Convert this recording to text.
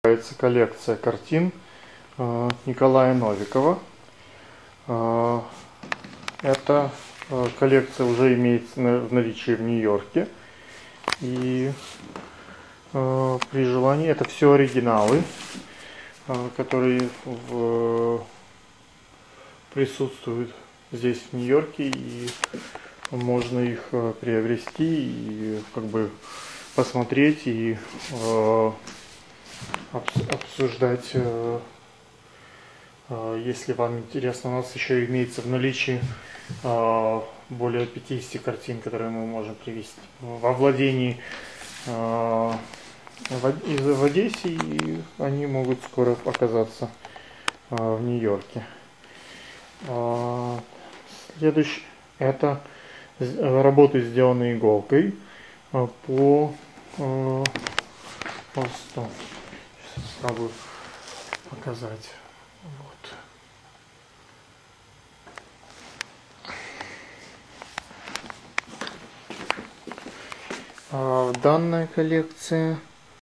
Коллекция картин Николая Новикова. Эта коллекция уже имеется в наличии в Нью-Йорке. И при желании это все оригиналы, которые присутствуют здесь в Нью-Йорке, и можно их приобрести и как бы посмотреть и обсуждать, если вам интересно. У нас еще имеется в наличии более 50 картин, которые мы можем привести во владении в Одессе, и они могут скоро оказаться в Нью-Йорке. Следующее — это работы, сделанные иголкой по холсту. Сейчас попробую показать. Вот. Данная коллекция